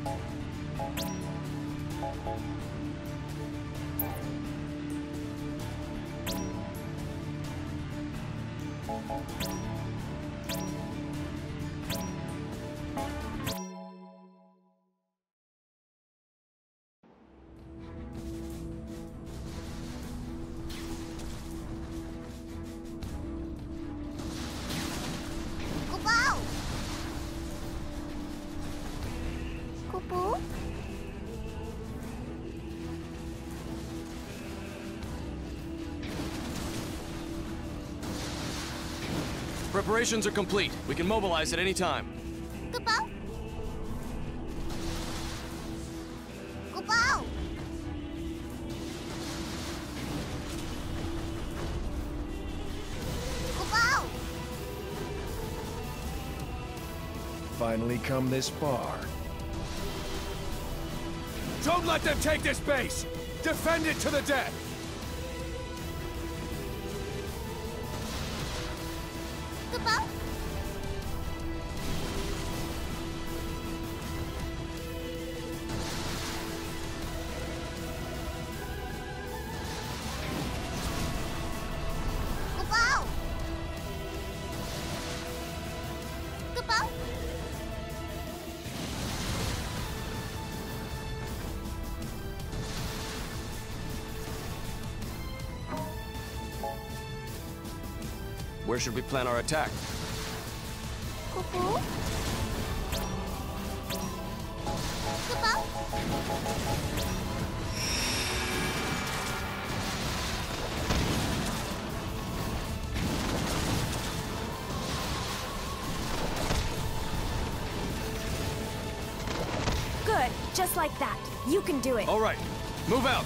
Preparations are complete. We can mobilize at any time. Kupo? Kupo! Kupo! Finally come this far. Don't let them take this base! Defend it to the death! Kupo? Kupo? Kupo? Where should we plan our attack? Kupo? Kupo? Good, just like that. You can do it. All right, move out.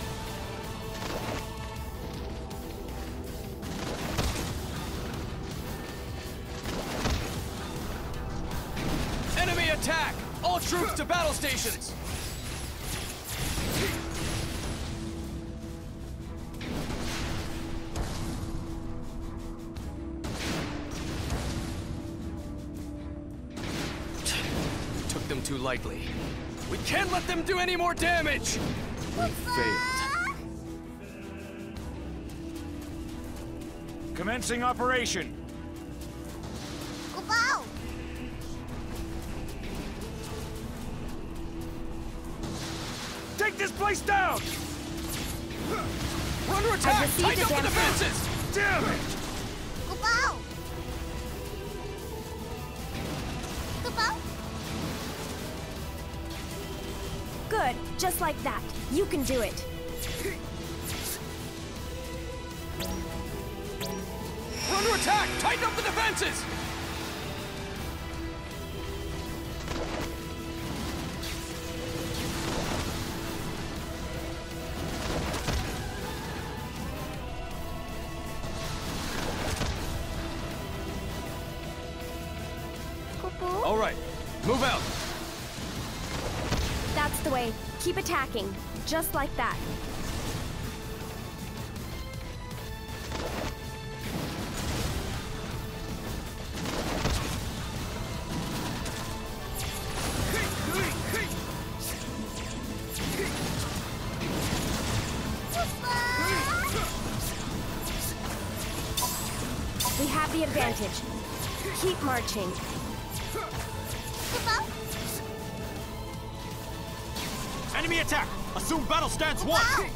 Enemy attack! All troops to battle stations! Took them too lightly. We can't let them do any more damage! We failed. Commencing operation! Kupo! Take this place down! We're under attack! received Tighten a up the damn defenses! Damn it! Kupo! Kupo? Good, just like that. You can do it. We're under attack! Tighten up the defenses! Kupo? All right, move out. That's the way. Keep attacking. Just like that. We have the advantage. Keep marching. Kupo? Enemy attack! Assume battle stance 1! Kupo?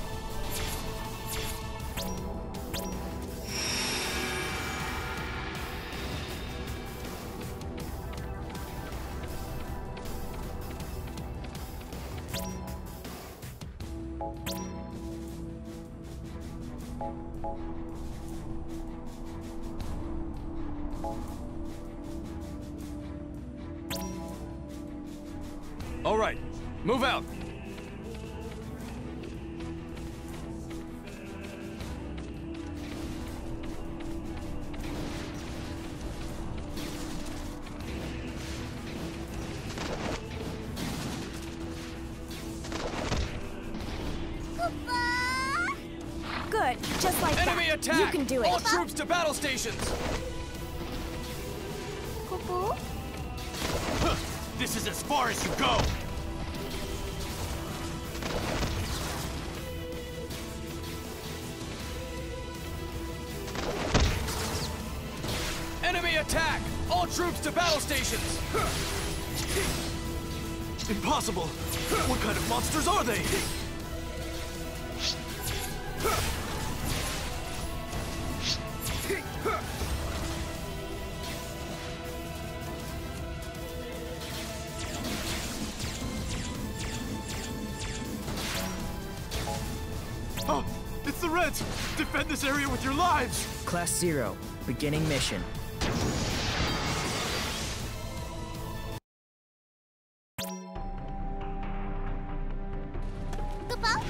All right, move out. Good, just like Enemy that. attack! You can do it. All troops to battle stations! Kupo? This is as far as you go! troops to battle stations! Impossible! What kind of monsters are they? Oh, it's the Reds! Defend this area with your lives! Class 0, beginning mission. Kupo?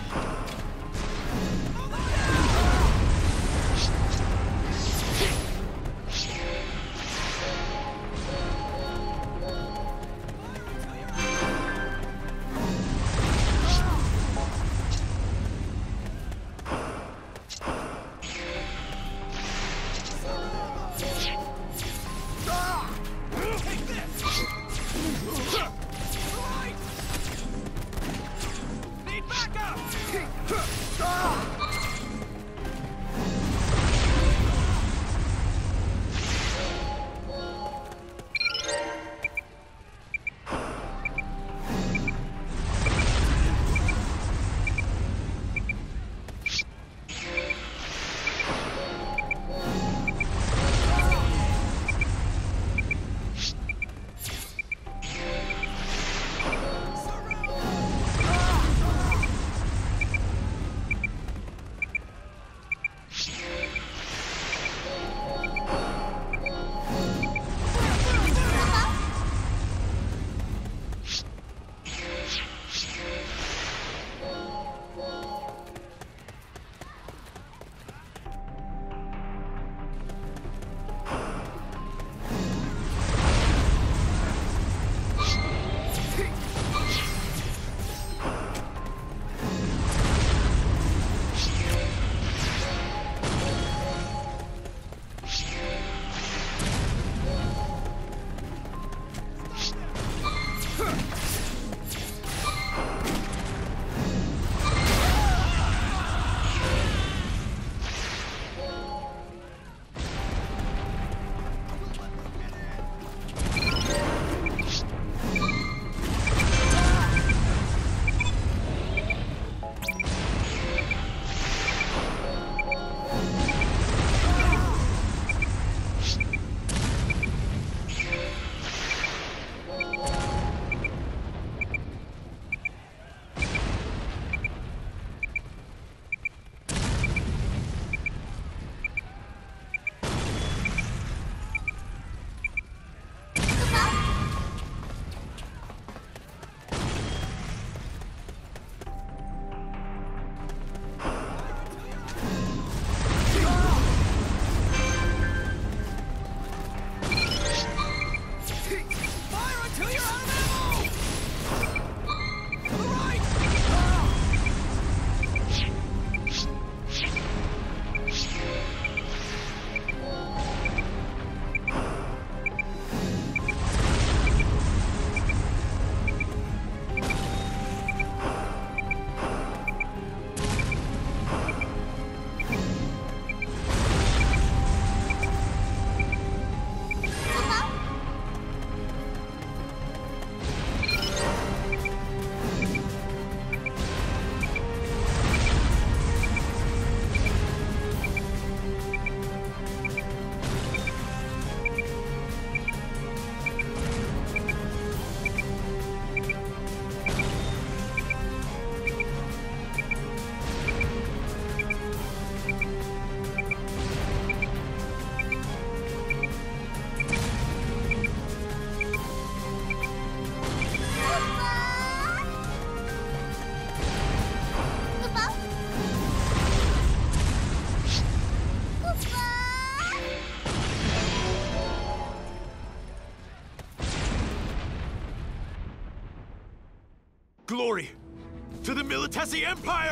Glory to the Militesi Empire!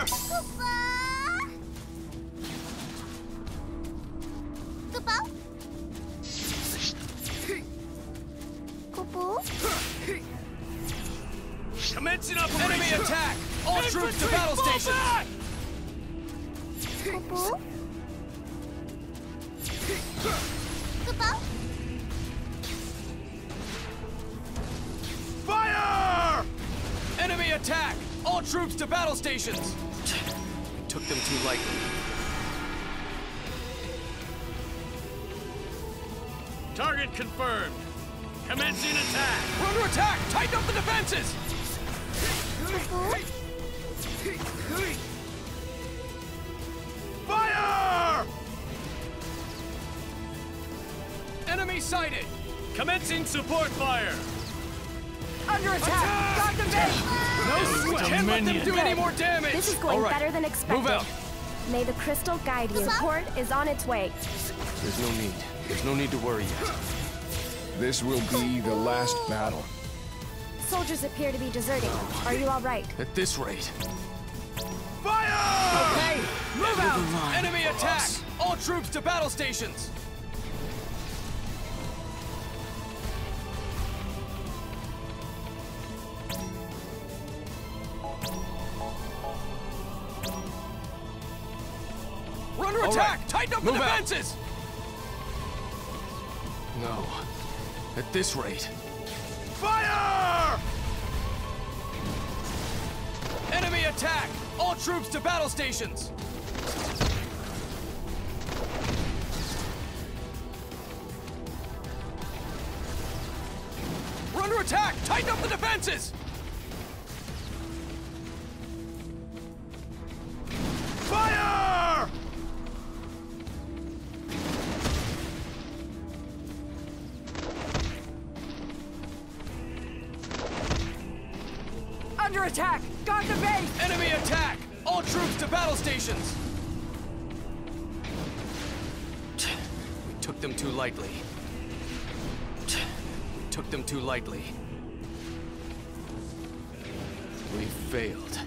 Kupo? Kupo? Commencing operation! Enemy attack! All troops to battle stations! Kupo? Kupo? attack! All troops to battle stations! We took them too lightly. Target confirmed. Commencing attack. We're under attack! Tighten up the defenses! Fire! Enemy sighted! Commencing support fire. Under attack! Got them base! We can't let them do any more damage! This is going All right, better than expected. move out! May the crystal guide you. Support is on its way. There's no need. There's no need to worry yet. This will be the last battle. Soldiers appear to be deserting. Are you all right? At this rate. Fire! Okay, move out! Enemy attack! All troops to battle stations! We're under attack! right, Tighten up the move out. defenses! No. At this rate. Fire! Enemy attack! All troops to battle stations! We're under attack! Tighten up the defenses! Fire! Under attack! Guard the base! Enemy attack! All troops to battle stations! We took them too lightly. We took them too lightly. We failed.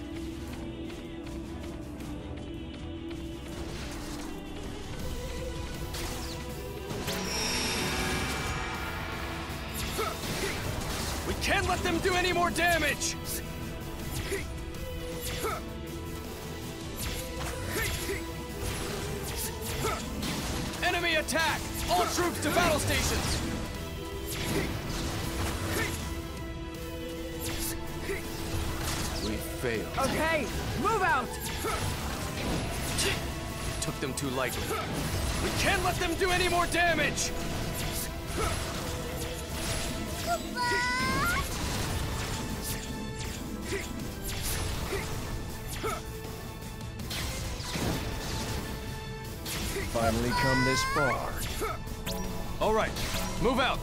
We can't let them do any more damage! Enemy attack! All troops to battle stations! We failed. Okay, move out! Took them too lightly. We can't let them do any more damage! Finally come this far. All right, move out!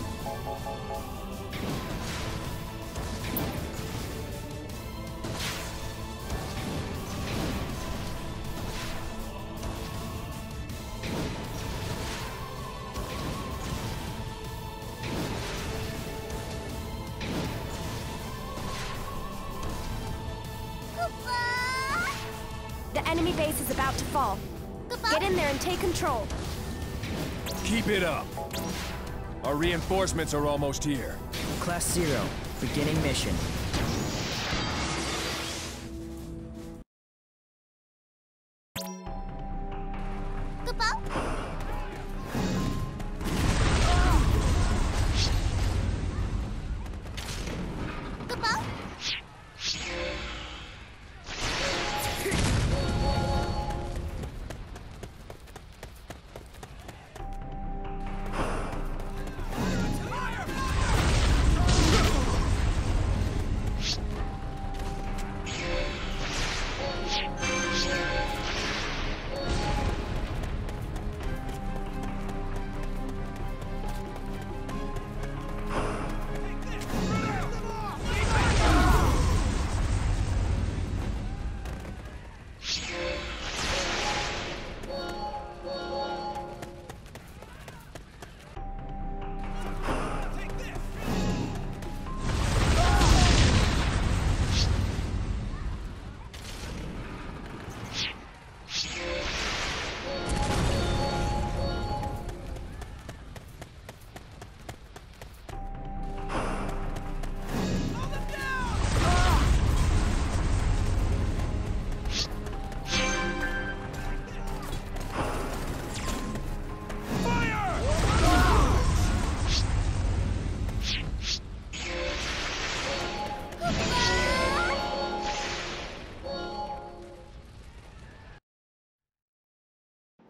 The enemy base is about to fall. Get in there and take control. Keep it up. Our reinforcements are almost here. Class 0, beginning mission.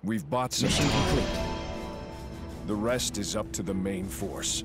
We've bought some Mission time. complete. The rest is up to the main force.